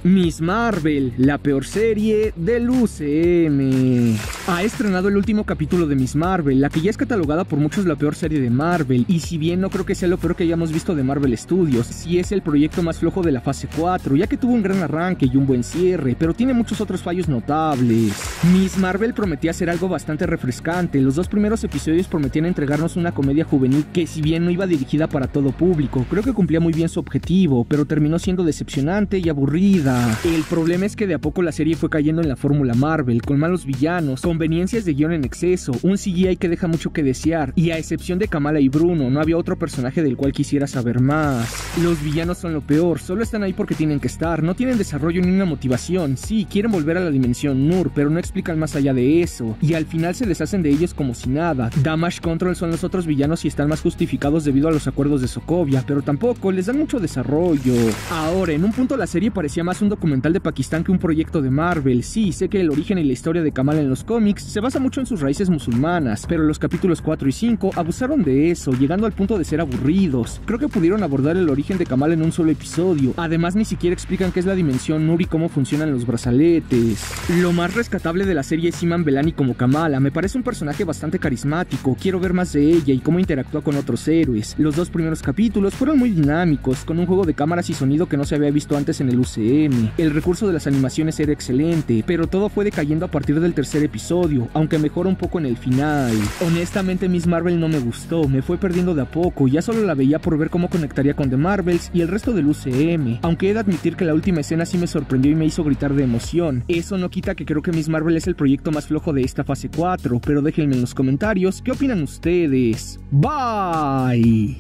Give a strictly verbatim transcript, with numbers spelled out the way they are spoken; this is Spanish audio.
Miss Marvel, la peor serie del U C M. Ha estrenado el último capítulo de Miss Marvel, la que ya es catalogada por muchos la peor serie de Marvel, y si bien no creo que sea lo peor que hayamos visto de Marvel Studios, sí es el proyecto más flojo de la fase cuatro, ya que tuvo un gran arranque y un buen cierre, pero tiene muchos otros fallos notables. Miss Marvel prometía ser algo bastante refrescante, los dos primeros episodios prometían entregarnos una comedia juvenil que, si bien no iba dirigida para todo público, creo que cumplía muy bien su objetivo, pero terminó siendo decepcionante y aburrida. El problema es que de a poco la serie fue cayendo en la fórmula Marvel, con malos villanos, conveniencias de guión en exceso, un C G I que deja mucho que desear, y a excepción de Kamala y Bruno, no había otro personaje del cual quisiera saber más. Los villanos son lo peor, solo están ahí porque tienen que estar, no tienen desarrollo ni una motivación, sí, quieren volver a la dimensión Nur, pero no explican más allá de eso, y al final se deshacen de ellos como si nada. Damage Control son los otros villanos y están más justificados debido a los acuerdos de Sokovia, pero tampoco les dan mucho desarrollo. Ahora, en un punto la serie parecía más un documental de Pakistán que un proyecto de Marvel. Sí, sé que el origen y la historia de Kamala en los cómics se basa mucho en sus raíces musulmanas, pero los capítulos cuatro y cinco abusaron de eso, llegando al punto de ser aburridos. Creo que pudieron abordar el origen de Kamala en un solo episodio. Además, ni siquiera explican qué es la dimensión Nur y cómo funcionan los brazaletes. Lo más rescatable de la serie es Iman Belani como Kamala. Me parece un personaje bastante carismático, quiero ver más de ella y cómo interactúa con otros héroes. Los dos primeros capítulos fueron muy dinámicos, con un juego de cámaras y sonido que no se había visto antes en el U C M. El recurso de las animaciones era excelente, pero todo fue decayendo a partir del tercer episodio, aunque mejora un poco en el final. Honestamente, Miss Marvel no me gustó, me fue perdiendo de a poco, ya solo la veía por ver cómo conectaría con The Marvels y el resto del U C M, aunque he de admitir que la última escena sí me sorprendió y me hizo gritar de emoción. Eso no quita que creo que Miss Marvel es el proyecto más flojo de esta fase cuatro, pero déjenme en los comentarios qué opinan ustedes. Bye.